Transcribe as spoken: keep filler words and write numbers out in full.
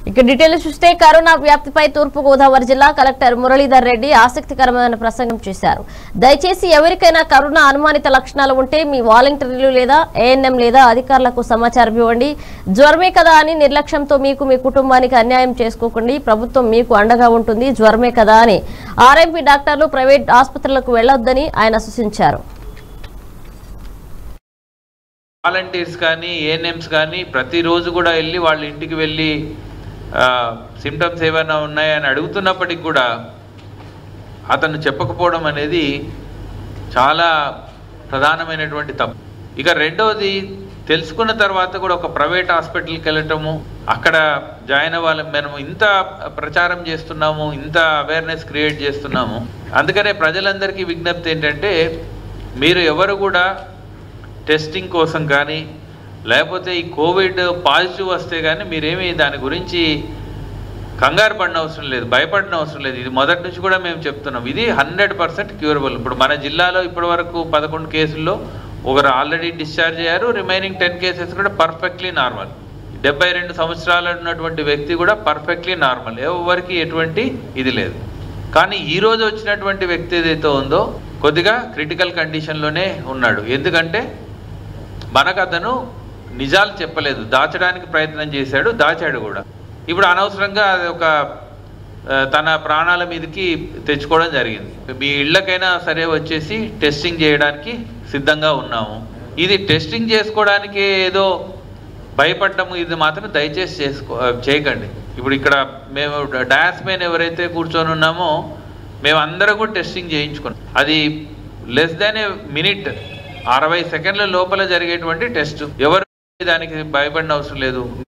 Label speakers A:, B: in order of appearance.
A: ఇక డీటెయిల్ చూస్తే కరోనా వ్యాప్తిపై తూర్పు గోదావరి జిల్లా కలెక్టర్ మురళీధర్ రెడ్డి ఆసక్తికరమైన ప్రసంగం చేశారు. దయచేసి ఎవరికైనా కరోనా అనుమానిత లక్షణాలు ఉంటే మీ వాలంటీర్లు లేదా ఏఎన్ఎం లేదా అధికారులకు సమాచారం ఇవ్వండి. జ్వరమే కదా అని నిర్లక్ష్యంతో మీకు మీ కుటుంబానికి అన్యాయం చేసుకోకండి. ప్రభుత్వం మీకు అండగా ఉంటుంది. జ్వరమే కదా అని ఆర్ఎంపీ డాక్టర్లు ప్రైవేట్ ఆసుపత్రులకు వెళ్లొద్దని ఆయన సూచించారు.
B: వాలంటీర్స్ కానీ ఏఎన్ఎంస్ కానీ ప్రతిరోజు కూడా వెళ్ళి వాళ్ళ ఇంటికి వెళ్ళి సిమ్టమ్స్ ఏమైనా ఉన్నాయని అడుగుతున్నప్పటికి కూడా అతను చెప్పకపోవడం అనేది చాలా ప్రధానమైనటువంటి తప్పు. ఇక రెండవది, తెలుసుకున్న తర్వాత కూడా ఒక ప్రైవేట్ హాస్పిటల్కి వెళ్ళటము, అక్కడ జాయిన్ అవ్వాలి. మనం ఇంత ప్రచారం చేస్తున్నాము, ఇంత అవేర్నెస్ క్రియేట్ చేస్తున్నాము. అందుకనే ప్రజలందరికీ విజ్ఞప్తి ఏంటంటే, మీరు ఎవరు కూడా టెస్టింగ్ కోసం కానీ లేకపోతే ఈ కోవిడ్ పాజిటివ్ వస్తే కానీ మీరేమీ దాని గురించి కంగారు పడిన అవసరం లేదు, భయపడిన అవసరం లేదు. ఇది మొదటి నుంచి కూడా మేము చెప్తున్నాం, ఇది హండ్రెడ్ పర్సెంట్ క్యూరబుల్. ఇప్పుడు మన జిల్లాలో ఇప్పటి వరకు పదకొండు కేసుల్లో ఒకరు ఆల్రెడీ డిశ్చార్జ్ అయ్యారు. రిమైనింగ్ టెన్ కేసెస్ కూడా పర్ఫెక్ట్లీ నార్మల్. డెబ్బై రెండు సంవత్సరాలు ఉన్నటువంటి వ్యక్తి కూడా పర్ఫెక్ట్లీ నార్మల్, ఎవరికి ఎటువంటి ఇది లేదు. కానీ ఈరోజు వచ్చినటువంటి వ్యక్తి ఏదైతే ఉందో కొద్దిగా క్రిటికల్ కండిషన్లోనే ఉన్నాడు. ఎందుకంటే మనకు అతను నిజాలు చెప్పలేదు, దాచడానికి ప్రయత్నం చేశాడు, దాచాడు కూడా. ఇప్పుడు అనవసరంగా అది ఒక తన ప్రాణాల మీదకి తెచ్చుకోవడం జరిగింది. మీ ఇళ్ళకైనా సరే వచ్చేసి టెస్టింగ్ చేయడానికి సిద్ధంగా ఉన్నాము. ఇది టెస్టింగ్ చేసుకోవడానికి ఏదో భయపడ్డము ఇది మాత్రం దయచేసి చేసుకో చేయకండి. ఇప్పుడు ఇక్కడ మేము డయాస్ పైన ఎవరైతే కూర్చొని ఉన్నామో మేము అందరం కూడా టెస్టింగ్ చేయించుకున్నాం. అది లెస్ దాన్ ఏ మినిట్, అరవై సెకండ్ల లోపల జరిగేటువంటి టెస్ట్. ఎవరు దానికి భయపడిన అవసరం లేదు.